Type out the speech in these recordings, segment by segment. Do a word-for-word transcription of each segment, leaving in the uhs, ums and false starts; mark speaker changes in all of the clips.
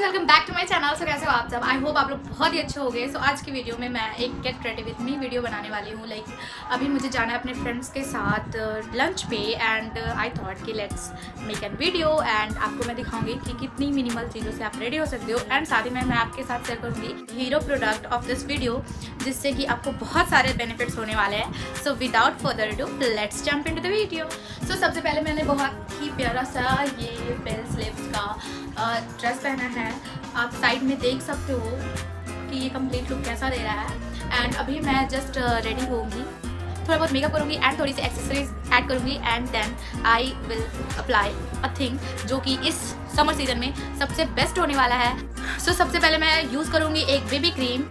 Speaker 1: Welcome back to my channel. So कैसे हो आप सब? आई होप आप लोग बहुत ही अच्छे हो गए। सो so, आज की वीडियो में मैं एक get ready with me video बनाने वाली हूँ। लाइक like, अभी मुझे जाना है अपने फ्रेंड्स के साथ लंच पे एंड आई थॉट कि let's make an video and आपको मैं दिखाऊंगी कि कितनी मिनिमल चीज़ों से आप रेडी हो सकते हो। एंड साथ ही में मैं आपके साथ शेयर करूँगी hero product of this video, जिससे कि आपको बहुत सारे बेनिफिट्स होने वाले हैं। So without further do let's jump into the video. So सबसे पहले मैंने बहुत ही प्यारा सा ये बेल स्लीव्स का ड्रेस पहना है। आप साइड में देख सकते हो कि ये कंप्लीट लुक कैसा दे रहा है। एंड अभी मैं जस्ट रेडी होंगी, थोड़ा बहुत मेकअप करूँगी एंड थोड़ी सी एक्सेसरीज ऐड करूँगी and then I will apply a thing जो कि इस समर सीजन में सबसे बेस्ट होने वाला है। सो so, सबसे पहले मैं यूज़ करूँगी एक बेबी क्रीम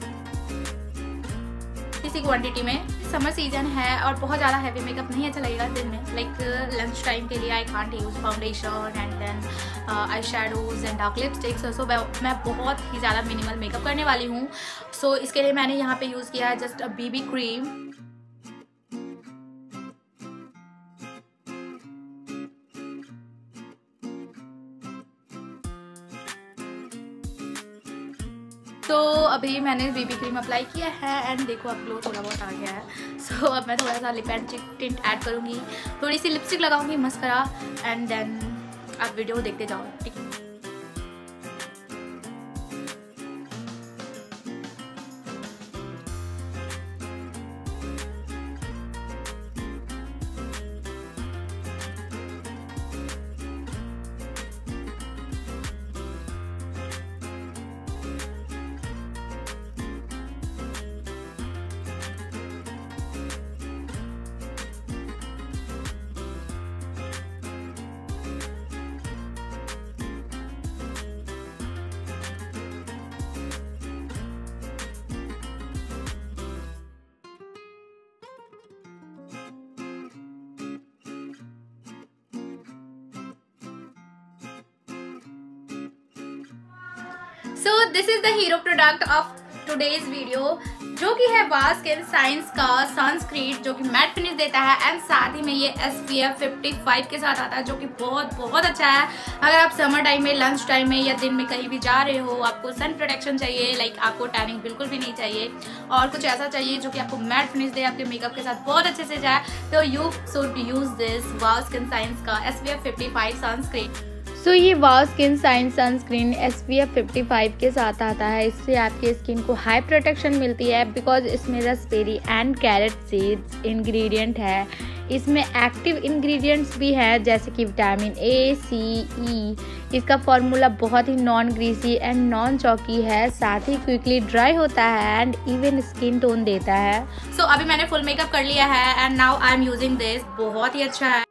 Speaker 1: इसी क्वांटिटी में। समर सीजन है और बहुत ज़्यादा हैवी मेकअप नहीं अच्छा लगेगा दिन में। लाइक लंच टाइम के लिए I can't use foundation and then I shadows and dark lipsticks. So मैं बहुत ही ज़्यादा मिनिमल मेकअप करने वाली हूँ। सो so, इसके लिए मैंने यहाँ पे यूज़ किया है जस्ट अ बीबी क्रीम। तो अभी मैंने बेबी क्रीम अप्लाई किया है एंड देखो अब ग्लो थोड़ा बहुत आ गया है। सो so, अब मैं थोड़ा सा लिप एंड टिंट ऐड करूँगी, थोड़ी सी लिपस्टिक लगाऊंगी मस्करा एंड देन आप वीडियो देखते जाओ, ठीक है। So this is the hero product of today's video, जो कि है वाव स्किन साइंस का सनस्क्रीन, जो कि मैट फिनिश देता है एंड साथ ही में ये S P F fifty five के साथ आता है, जो कि बहुत बहुत अच्छा है। अगर आप समर टाइम में, लंच टाइम में या दिन में कहीं भी जा रहे हो, आपको सन प्रोटेक्शन चाहिए, लाइक आपको टैनिंग बिल्कुल भी नहीं चाहिए और कुछ ऐसा चाहिए जो कि आपको मैट फिनिश दे, आपके मेकअप के साथ बहुत अच्छे से जाए, तो you should use this wow skin science का S P F fifty five sunscreen.
Speaker 2: So so, ये wow skin science sunscreen S P F fifty five के साथ आता है। इससे आपकी स्किन को हाई प्रोटेक्शन मिलती है बिकॉज इसमें raspberry and carrot seeds ingredient है। इसमें एक्टिव इंग्रेडिएंट्स भी है जैसे कि विटामिन ए, सी, ई। इसका फॉर्मूला बहुत ही non greasy and non chalky है, साथ ही क्विकली ड्राई होता है एंड इवन स्किन टोन देता है।
Speaker 1: सो so, अभी मैंने फुल मेकअप कर लिया है and now I am using this. बहुत ही अच्छा है।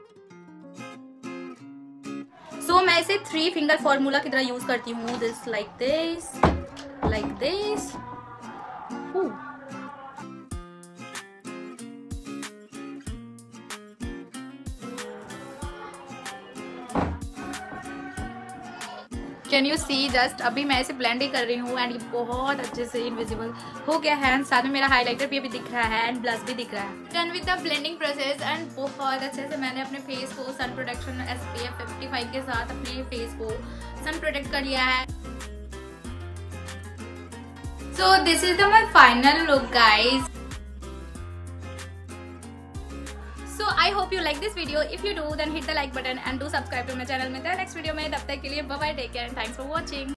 Speaker 1: सो so, मैं इसे थ्री फिंगर फॉर्मूला की तरह यूज करती हूँ। This like this like this. Can you see just अभी मैं इसे ब्लेंड ही कर रही हूँ एंड ये बहुत अच्छे से इनविजिबल हो गया है। साथ में मेरा हाइलाइटर भी अभी दिख रहा है एंड ब्लश भी दिख रहा है। Done with the blending process and बहुत अच्छे से मैंने अपने फेस को sun protection S P F fifty five के साथ अपने फेस को सन प्रोटेक्ट कर लिया है। So this is the my final look guys. So I hope you like this video. If you do, then hit the like button and do subscribe to my channel. मिलते हैं next video में, तब तक के लिए bye bye, take care and thanks for watching.